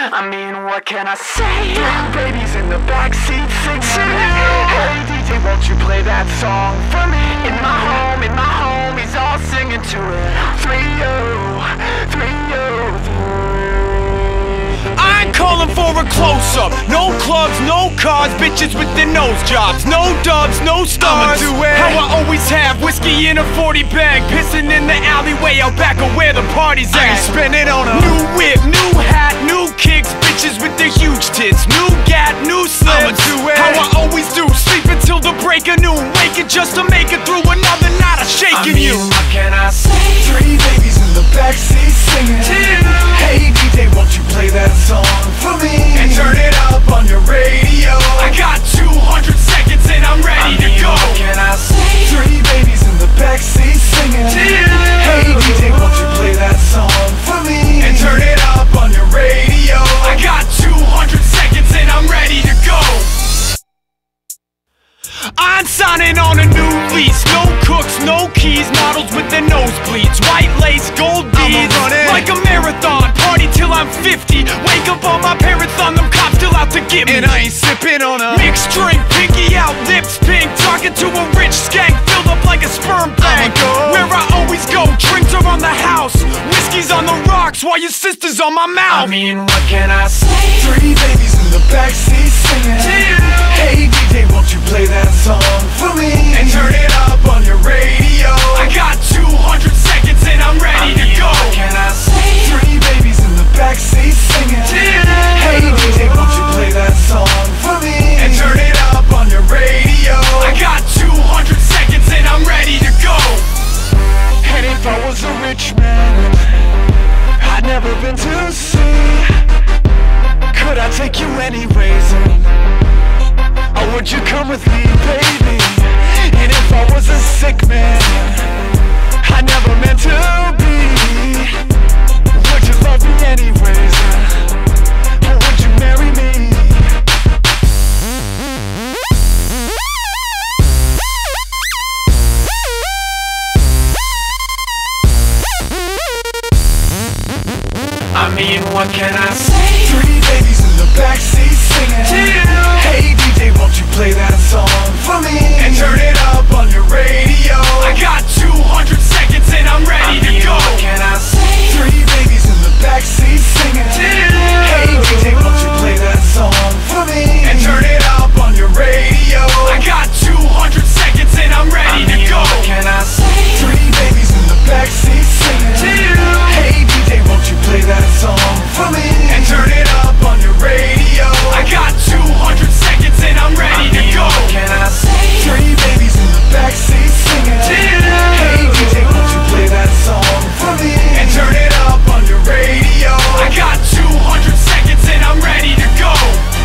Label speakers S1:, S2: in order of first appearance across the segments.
S1: I mean, what can I say? Baby's in the backseat singing. Hey DJ, won't you play that song for me? In my home, he's all singing to it. 3-0, 3-0.
S2: I ain't calling for a close-up. No clubs, no cars, bitches with their nose jobs. No dubs, no stars. I'ma do it how I always have. Whiskey in a 40 bag, pissing in the alleyway out back of where the party's at. I ain't spending on a new whip, new hat, new kicks. Bitches with their huge tits, new gat, new slips. I'ma do it how I always do. Sleep until the break of noon, waking just to make it through another night of shaking you.
S1: What can I say? 3 babies in the backseat singing. Hey DJ, won't you play that song for me? And turn it up on your radio.
S2: I got 200 seconds and I'm ready to go.
S1: What can I say? 3 babies in the backseat singing. Hey DJ, won't you play that song for me?
S2: And turn it up on your radio. I got 200 seconds and I'm ready to go. I'm signing on a new lease. No cooks, no keys, models with their nosebleeds, white lace, gold beads, like a marathon. Party till I'm 50. Wake up on my parents on them cops still out to get me.
S1: And I ain't sipping on a
S2: mixed drink, pinky out, lips pink. Talking to a rich skank filled up like a sperm bank. Where I always go, drinks are on the house, whiskey's on the rocks while your sister's on my mouth.
S1: I mean, what can I say? 3 babies in the backseat singing. Hey DJ, won't you play that song for me?
S2: And turn it up on your radio. I got 200 seconds and I'm ready to go.
S1: What can I say? 3 babies in the backseat singing. Hey DJ, won't you play that song for me?
S2: And turn it up on your radio. I got 200 seconds and I'm ready to go.
S1: And if I was a rich man, I'd never been to sea. Could I take you anyways? Or would you come with me, baby? And if I was a sick man, I never meant to be, would you love me anyways? Or would you marry me? I mean, what can I say? 3 babies in the backseat singing. Hey DJ, won't you play that song for me?
S2: And turn it up on your radio. I got 200 seconds and I'm ready to go.
S1: What can I say? 3 babies in the backseat singing. Hey DJ, won't you play that song for me?
S2: And turn it up on your radio. I got 200 seconds and I'm ready to go.
S1: What can I say? 3 babies in the backseat singing. Hey DJ, won't you play that song for me?
S2: And turn it up on your radio. I got 200 seconds and I'm ready to go.
S1: What can I say? 3 babies in the backseat singing. Hey DJ, won't you play that song for me?
S2: And turn it up on your radio. I got 200 seconds and I'm ready to go.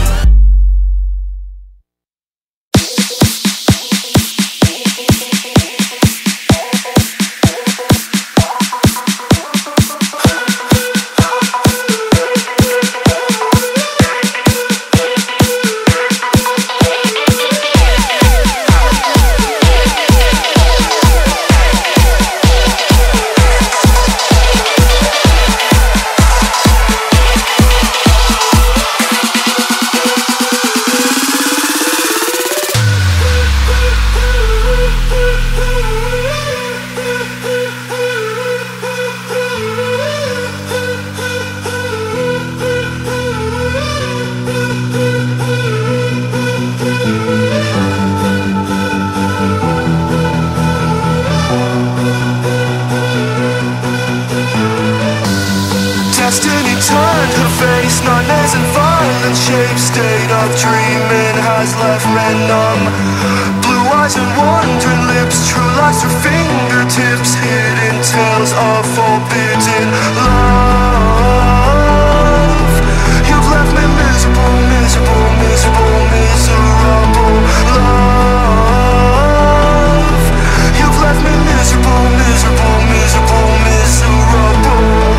S3: Destiny turned her face, nightmares and violent shapes. State of dreaming has left men numb. Blue eyes and wandering lips, true lies through fingertips. Hidden tales of forbidden love. You've left me miserable, miserable, miserable, miserable. Love, you've left me miserable, miserable, miserable, miserable.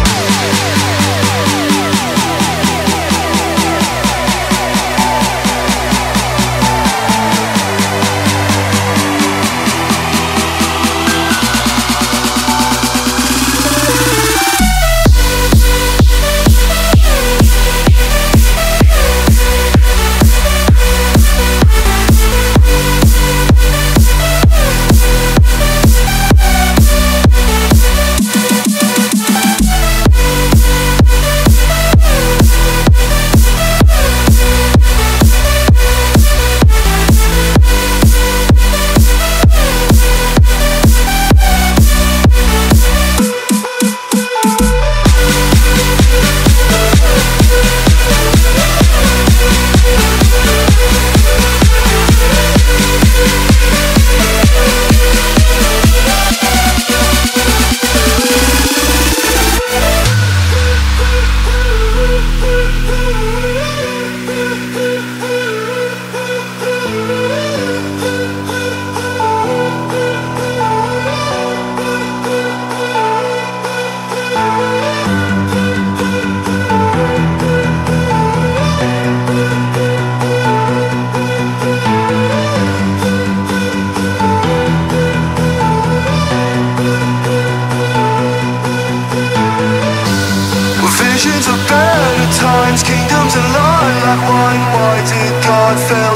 S3: heart fell